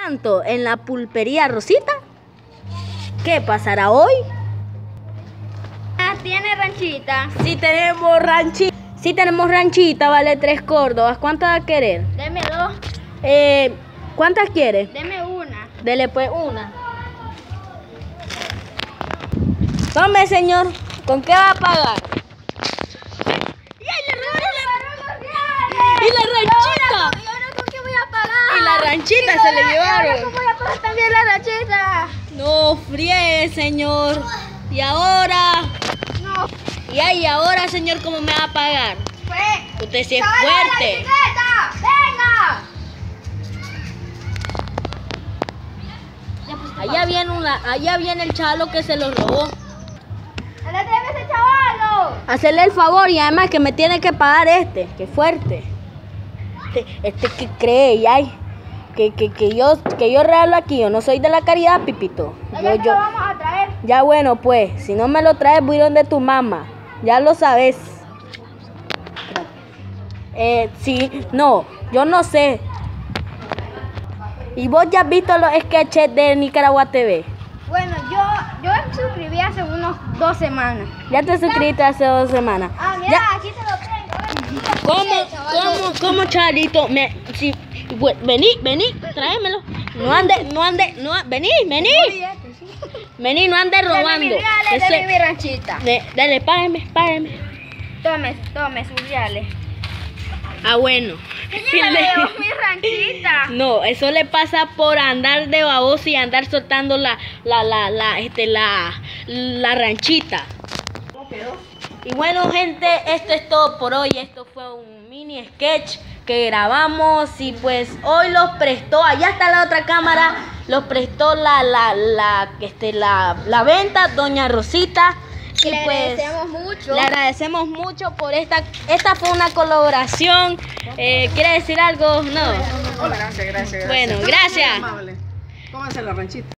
tanto, en la pulpería Rosita. ¿Qué pasará hoy? ¿Tiene ranchita? Sí tenemos ranchita. Sí tenemos ranchita, vale 3 córdobas. ¿Cuántas va a querer? Deme 2. ¿Cuántas quiere? Deme una. Dele pues una. Tome, señor. ¿Con qué va a pagar? ¡Y la ranchita! ¿Y ahora con qué voy a pagar? Y la ranchita se le llevaron. ¿Cómo voy a pagar también la ranchita? No friegue, señor. Y ahora. No. Y ahora, señor, ¿cómo me va a pagar? Usted sí es ¡Sale la fuerte. bicicleta! ¡Venga! Allá viene el chalo que se lo robó. ¡Dale, deme ese chavalo! Hacerle el favor y además que me tiene que pagar este. ¡Qué fuerte! Este que cree, ya que yo regalo aquí. Yo no soy de la caridad, Pipito. Ya te lo vamos a traer. Ya bueno, pues, si no me lo traes voy a ir donde tu mamá. Ya lo sabes. Sí, no, yo no sé. ¿Y vos ya has visto los sketches de Nicaragua TV? Bueno, yo me suscribí hace unos 2 semanas. Ya te suscribiste hace 2 semanas. Ah, mira, Ya. aquí te lo tengo. ¿Cómo, Charito? Vení, tráemelo. Vení, no andes robando. Deme mi ranchita. Dale, págame. Tome sus reales. Ah, bueno. ¿Quién me dio mi ranchita? No, eso le pasa por andar de baboso y andar soltando la ranchita. ¿Cómo quedó? Y bueno, gente, esto es todo por hoy. Esto fue un mini sketch que grabamos y pues hoy los prestó, allá está la otra cámara, los prestó la venta, doña Rosita. Y le pues agradecemos mucho. le agradecemos mucho por esta fue una colaboración. ¿Quiere decir algo? No. Hola, gracias. Bueno, gracias. Amable. Cómanse la ranchita.